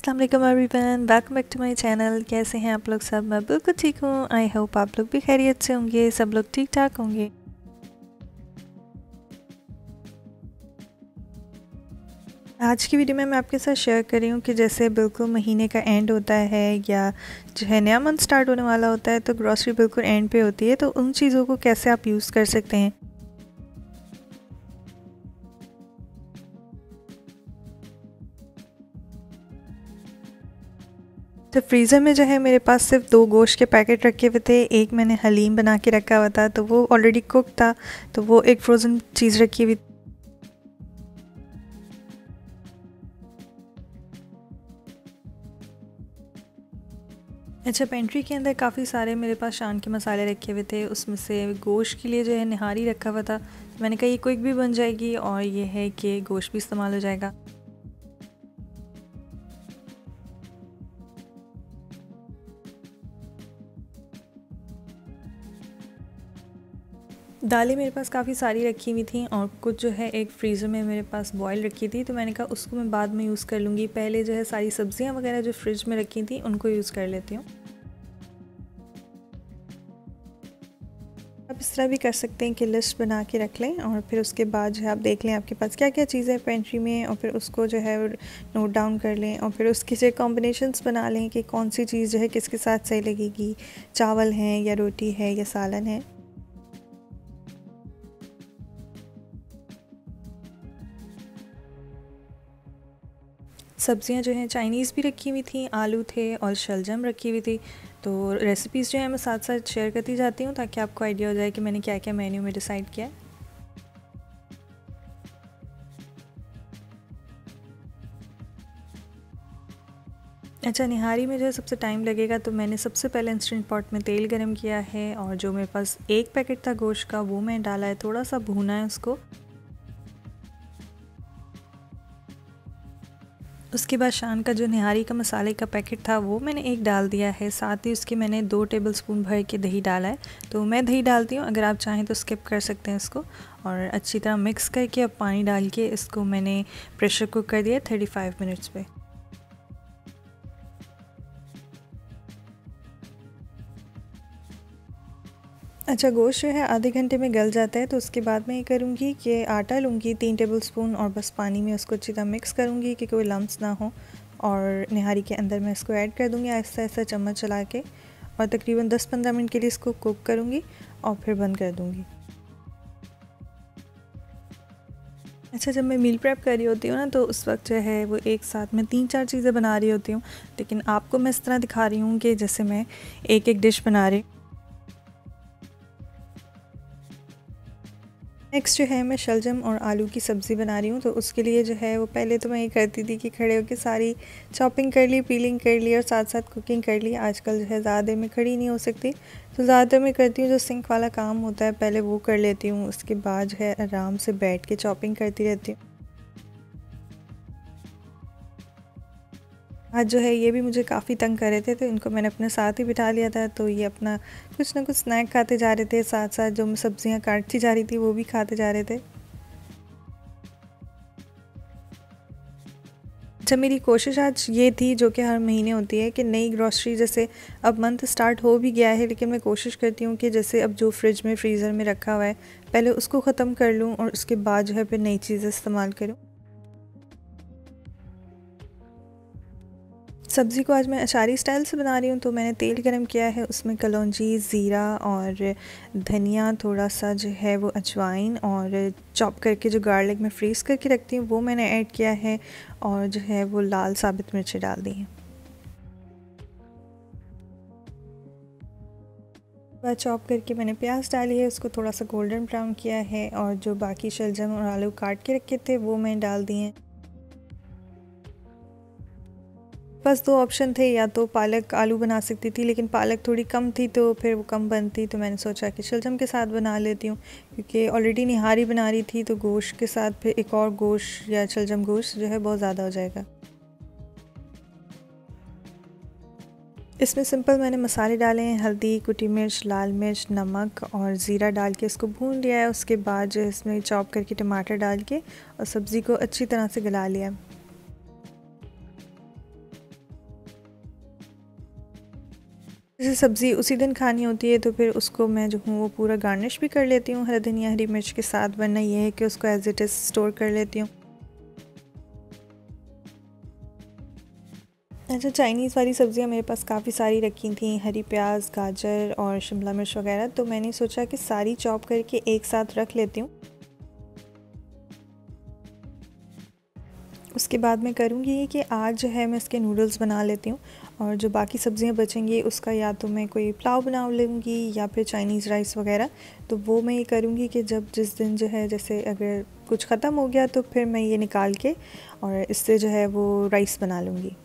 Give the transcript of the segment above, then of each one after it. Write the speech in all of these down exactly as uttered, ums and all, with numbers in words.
अस्सलाम वालेकुम everyone, welcome back to my channel. कैसे हैं आप लोग सब? मैं बिल्कुल ठीक हूँ। आई होप आप लोग भी खैरियत से होंगे, सब लोग ठीक ठाक होंगे। आज की वीडियो में मैं आपके साथ शेयर कर रही हूँ कि जैसे बिल्कुल महीने का एंड होता है या जो है नया मंथ स्टार्ट होने वाला होता है, तो ग्रॉसरी बिल्कुल एंड पे होती है, तो उन चीज़ों को कैसे आप यूज़ कर सकते हैं। तो फ्रीज़र में जो है मेरे पास सिर्फ दो गोश्त के पैकेट रखे हुए थे। एक मैंने हलीम बना के रखा हुआ था, तो वो ऑलरेडी कुक था, तो वो एक फ्रोज़न चीज़ रखी हुई। अच्छा, पेंट्री के अंदर काफ़ी सारे मेरे पास शान के मसाले रखे हुए थे। उसमें से गोश्त के लिए जो है निहारी रखा हुआ था। मैंने कहा ये क्विक भी बन जाएगी और ये है कि गोश्त भी इस्तेमाल हो जाएगा। दालें मेरे पास काफ़ी सारी रखी हुई थी और कुछ जो है एक फ्रीज़र में मेरे पास बॉयल रखी थी, तो मैंने कहा उसको मैं बाद में यूज़ कर लूँगी। पहले जो है सारी सब्ज़ियाँ वगैरह जो फ्रिज में रखी थी उनको यूज़ कर लेती हूँ। आप इस तरह भी कर सकते हैं कि लिस्ट बना के रख लें और फिर उसके बाद जो है आप देख लें आपके पास क्या क्या चीज़ें पेंट्री में, और फिर उसको जो है नोट डाउन कर लें और फिर उसकी जो कॉम्बिनेशंस बना लें कि कौन सी चीज़ जो है किसके साथ सही लगेगी, चावल हैं या रोटी है या सालन है। सब्ज़ियाँ जो हैं चाइनीज़ भी रखी हुई थी, आलू थे और शलजम रखी हुई थी। तो रेसिपीज़ जो है मैं साथ साथ शेयर करती जाती हूँ ताकि आपको आइडिया हो जाए कि मैंने क्या क्या मेन्यू में डिसाइड किया है। अच्छा, निहारी में जो है सबसे टाइम लगेगा, तो मैंने सबसे पहले इंस्टेंट पॉट में तेल गरम किया है और जो मेरे पास एक पैकेट था गोश्त का वो मैं डाला है, थोड़ा सा भूना है उसको। उसके बाद शान का जो निहारी का मसाले का पैकेट था वो मैंने एक डाल दिया है, साथ ही उसके मैंने दो टेबलस्पून भर के दही डाला है। तो मैं दही डालती हूँ, अगर आप चाहें तो स्किप कर सकते हैं इसको। और अच्छी तरह मिक्स करके अब पानी डाल के इसको मैंने प्रेशर कुक कर दिया थर्टी फाइव मिनट्स पे। अच्छा, गोश्त जो है आधे घंटे में गल जाता है, तो उसके बाद मैं ये करूँगी कि आटा लूँगी तीन टेबलस्पून और बस पानी में उसको अच्छी तरह मिक्स करूँगी कि कोई लम्स ना हो, और निहारी के अंदर मैं इसको ऐड कर दूँगी आहिस्ता आहिस्ता चम्मच चला के, और तकरीबन दस पंद्रह मिनट के लिए इसको कुक करूँगी और फिर बंद कर दूँगी। अच्छा, जब मैं मील प्रेप कर रही होती हूँ ना, तो उस वक्त जो है वो एक साथ में तीन चार चीज़ें बना रही होती हूँ, लेकिन आपको मैं इस तरह दिखा रही हूँ कि जैसे मैं एक एक डिश बना रही। नेक्स्ट जो है मैं शलजम और आलू की सब्ज़ी बना रही हूँ, तो उसके लिए जो है वो पहले तो मैं ये करती थी कि खड़े होकर सारी चॉपिंग कर ली, पीलिंग कर ली और साथ साथ कुकिंग कर ली। आजकल जो है ज़्यादा देर में खड़ी नहीं हो सकती, तो ज़्यादातर मैं करती हूँ जो सिंक वाला काम होता है पहले वो कर लेती हूँ, उसके बाद जो है आराम से बैठ के चॉपिंग करती रहती हूँ। आज जो है ये भी मुझे काफ़ी तंग कर रहे थे, तो इनको मैंने अपने साथ ही बिठा लिया था, तो ये अपना कुछ ना कुछ स्नैक खाते जा रहे थे, साथ साथ जो मैं सब्ज़ियाँ काटती जा रही थी वो भी खाते जा रहे थे। अच्छा, मेरी कोशिश आज ये थी जो कि हर महीने होती है कि नई ग्रॉसरी, जैसे अब मंथ स्टार्ट हो भी गया है, लेकिन मैं कोशिश करती हूँ कि जैसे अब जो फ्रिज में फ्रीज़र में रखा हुआ है पहले उसको ख़त्म कर लूँ और उसके बाद जो है फिर नई चीज़ें इस्तेमाल करूँ। सब्ज़ी को आज मैं अचारी स्टाइल से बना रही हूँ, तो मैंने तेल गरम किया है, उसमें कलौंजी, ज़ीरा और धनिया, थोड़ा सा जो है वो अजवाइन और चॉप करके जो गार्लिक मैं फ्रीज़ करके रखती हूँ वो मैंने ऐड किया है, और जो है वो लाल साबित मिर्चें डाल दी हैं। बाद चॉप करके मैंने प्याज डाली है, उसको थोड़ा सा गोल्डन ब्राउन किया है, और जो बाकी शलजम और आलू काट के रखे थे वो मैं डाल दिए हैं। बस दो ऑप्शन थे, या तो पालक आलू बना सकती थी, लेकिन पालक थोड़ी कम थी तो फिर वो कम बनती, तो मैंने सोचा कि शलजम के साथ बना लेती हूँ, क्योंकि ऑलरेडी निहारी बना रही थी, तो गोश्त के साथ फिर एक और गोश्त या शलजम गोश्त जो है बहुत ज़्यादा हो जाएगा। इसमें सिंपल मैंने मसाले डाले हैं, हल्दी, कुटी मिर्च, लाल मिर्च, नमक और ज़ीरा डाल के इसको भून लिया है। उसके बाद जो है इसमें चॉप करके टमाटर डाल के और सब्ज़ी को अच्छी तरह से गला लिया। जैसे सब्ज़ी उसी दिन खानी होती है तो फिर उसको मैं जो हूँ वो पूरा गार्निश भी कर लेती हूँ हरा धनिया हरी मिर्च के साथ, वरना ये है कि उसको एज इट इज़ स्टोर कर लेती हूँ। अच्छा, चाइनीज़ वाली सब्ज़ियाँ मेरे पास काफ़ी सारी रखी थी, हरी प्याज, गाजर और शिमला मिर्च वगैरह, तो मैंने सोचा कि सारी चॉप करके एक साथ रख लेती हूँ। उसके बाद मैं करूँगी कि आज जो है मैं इसके नूडल्स बना लेती हूँ और जो बाकी सब्ज़ियाँ बचेंगी उसका या तो मैं कोई पुलाव बना लूँगी या फिर चाइनीज़ राइस वगैरह। तो वो मैं ये करूँगी कि जब जिस दिन जो है, जैसे अगर कुछ ख़त्म हो गया तो फिर मैं ये निकाल के और इससे जो है वो राइस बना लूँगी।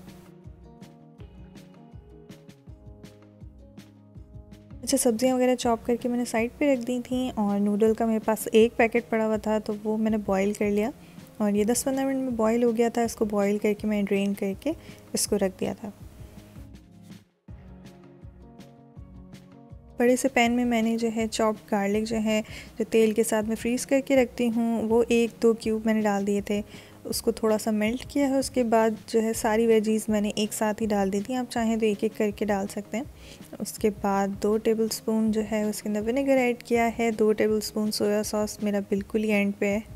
अच्छा, सब्ज़ियाँ वगैरह चॉप करके मैंने साइड पे रख दी थी और नूडल का मेरे पास एक पैकेट पड़ा हुआ था तो वो मैंने बॉईल कर लिया और ये दस पंद्रह मिनट में बॉईल हो गया था। इसको बॉईल करके मैं ड्रेन करके इसको रख दिया था। बड़े से पैन में मैंने जो है चॉप्ड गार्लिक जो है, जो तेल के साथ मैं फ्रीज़ करके रखती हूँ, वो एक दो क्यूब मैंने डाल दिए थे। उसको थोड़ा सा मेल्ट किया है, उसके बाद जो है सारी वेजीज़ मैंने एक साथ ही डाल दी थी। आप चाहें तो एक एक करके डाल सकते हैं। उसके बाद दो टेबलस्पून जो है उसके अंदर विनेगर ऐड किया है, दो टेबलस्पून सोया सॉस मेरा बिल्कुल ही एंड पे है।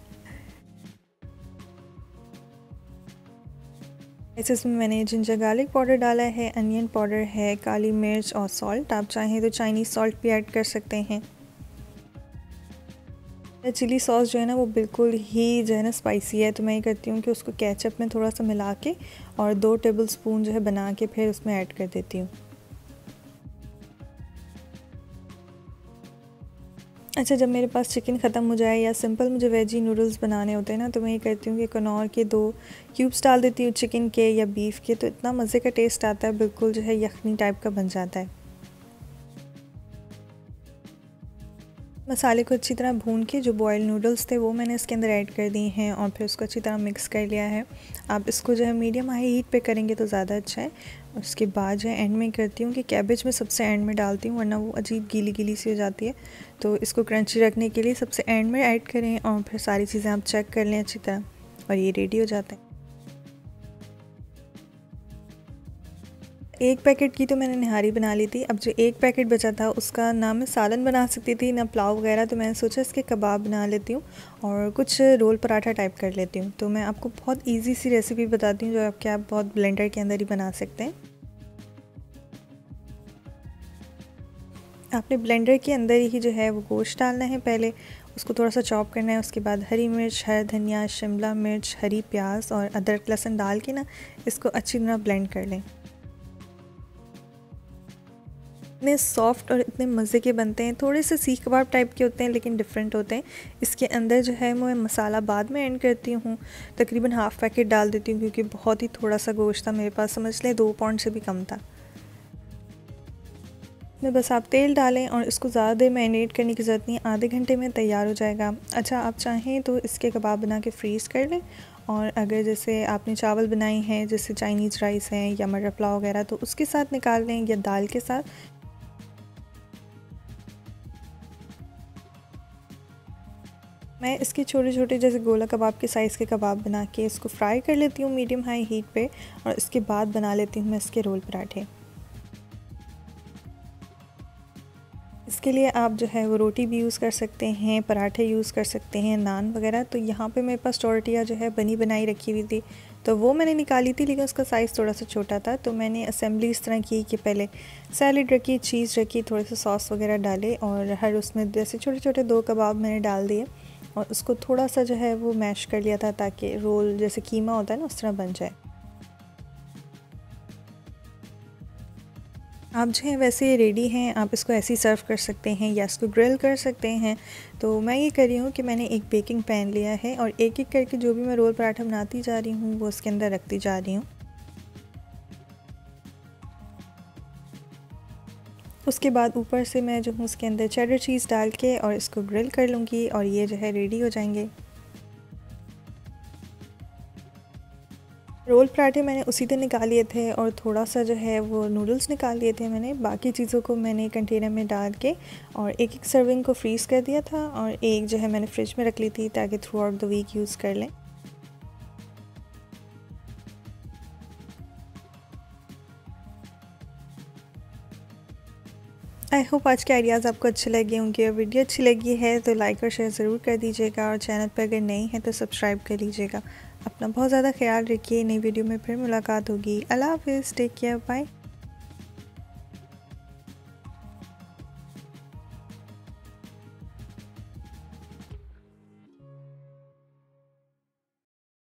इसमें मैंने जिंजर गार्लिक पाउडर डाला है, अनियन पाउडर है, काली मिर्च और सॉल्ट। आप चाहें तो चाइनीज़ सॉल्ट भी ऐड कर सकते हैं। चिली सॉस जो है ना वो बिल्कुल ही जो है ना स्पाइसी है, तो मैं ये करती हूँ कि उसको केचप में थोड़ा सा मिला के और दो टेबलस्पून जो है बना के फिर उसमें ऐड कर देती हूँ। अच्छा, जब मेरे पास चिकन ख़त्म हो जाए या सिंपल मुझे वेजी नूडल्स बनाने होते हैं ना, तो मैं ये करती हूँ कि कनौर के दो क्यूब्स डाल देती हूँ चिकन के या बीफ के, तो इतना मज़े का टेस्ट आता है, बिल्कुल जो है यखनी टाइप का बन जाता है। मसाले को अच्छी तरह भून के जो बॉयल नूडल्स थे वो मैंने इसके अंदर ऐड कर दिए हैं और फिर उसको अच्छी तरह मिक्स कर लिया है। आप इसको जो है मीडियम हाई हीट पे करेंगे तो ज़्यादा अच्छा है। उसके बाद जो है एंड में करती हूँ कि कैबेज में सबसे एंड में डालती हूँ, वरना वो अजीब गीली गीली सी हो जाती है। तो इसको क्रंची रखने के लिए सबसे एंड में ऐड करें और फिर सारी चीज़ें आप चेक कर लें अच्छी तरह और ये रेडी हो जाते हैं। एक पैकेट की तो मैंने निहारी बना ली थी। अब जो एक पैकेट बचा था उसका ना मैं सालन बना सकती थी ना पुलाव वगैरह, तो मैंने सोचा इसके कबाब बना लेती हूँ और कुछ रोल पराठा टाइप कर लेती हूँ। तो मैं आपको बहुत इजी सी रेसिपी बताती हूँ जो आपके आप बहुत ब्लेंडर के अंदर ही बना सकते हैं। आपने ब्लेंडर के अंदर ही जो है वो गोश्त डालना है, पहले उसको थोड़ा सा चॉप करना है। उसके बाद हरी मिर्च, हरा धनिया, शिमला मिर्च, हरी प्याज और अदरक लहसुन डाल के ना इसको अच्छी तरह ब्लेंड कर लें। इतने सॉफ्ट और इतने मज़े के बनते हैं, थोड़े से सीख कबाब टाइप के होते हैं लेकिन डिफरेंट होते हैं। इसके अंदर जो है मैं मसाला बाद में ऐड करती हूँ, तकरीबन हाफ़ पैकेट डाल देती हूँ क्योंकि बहुत ही थोड़ा सा गोश्त था मेरे पास, समझ लें दो पाउंड से भी कम था। में बस आप तेल डालें और इसको ज़्यादा देर मैरिनेट करने की ज़रूरत नहीं, आधे घंटे में तैयार हो जाएगा। अच्छा, आप चाहें तो इसके कबाब बना के फ्रीज़ कर लें और अगर जैसे आपने चावल बनाए हैं, जैसे चाइनीज़ राइस हैं या मटर पुलाव वगैरह, तो उसके साथ निकाल लें या दाल के साथ। मैं इसके छोटे छोटे जैसे गोला कबाब के साइज़ के कबाब बना के इसको फ्राई कर लेती हूँ मीडियम हाई हीट पे और इसके बाद बना लेती हूँ मैं इसके रोल पराठे। इसके लिए आप जो है वो रोटी भी यूज़ कर सकते हैं, पराठे यूज़ कर सकते हैं, नान वगैरह। तो यहाँ पे मेरे पास टोर्टिया जो है बनी बनाई रखी हुई थी, तो वो मैंने निकाली थी लेकिन उसका साइज़ थोड़ा सा छोटा था। तो मैंने असेंबली इस तरह की कि पहले सैलड रखी, चीज़ रखी, थोड़े से सॉस वगैरह डाले और हर उसमें जैसे छोटे छोटे दो कबाब मैंने डाल दिए और उसको थोड़ा सा जो है वो मैश कर लिया था ताकि रोल जैसे कीमा होता है ना उस तरह बन जाए। आप जो है वैसे ये रेडी हैं, आप इसको ऐसे ही सर्व कर सकते हैं या इसको ग्रिल कर सकते हैं। तो मैं ये कर रही हूँ कि मैंने एक बेकिंग पैन लिया है और एक एक करके जो भी मैं रोल पराठा बनाती जा रही हूँ वो उसके अंदर रखती जा रही हूँ। उसके बाद ऊपर से मैं जो हूँ उसके अंदर चेडर चीज़ डाल के और इसको ग्रिल कर लूँगी और ये जो है रेडी हो जाएंगे। रोल पराठे मैंने उसी दिन निकाल लिए थे और थोड़ा सा जो है वो नूडल्स निकाल लिए थे मैंने। बाकी चीज़ों को मैंने कंटेनर में डाल के और एक एक सर्विंग को फ्रीज़ कर दिया था और एक जो है मैंने फ्रिज में रख ली थी ताकि throughout the week use कर लें। आई होप आज के आइडियाज़ आपको अच्छे लगे होंगे और वीडियो अच्छी लगी है तो लाइक और शेयर ज़रूर कर दीजिएगा और चैनल पर अगर नए हैं तो सब्सक्राइब कर लीजिएगा। अपना बहुत ज़्यादा ख्याल रखिए। नई वीडियो में फिर मुलाकात होगी। अल्लाह हाफ़िज़, टेक केयर, बाय।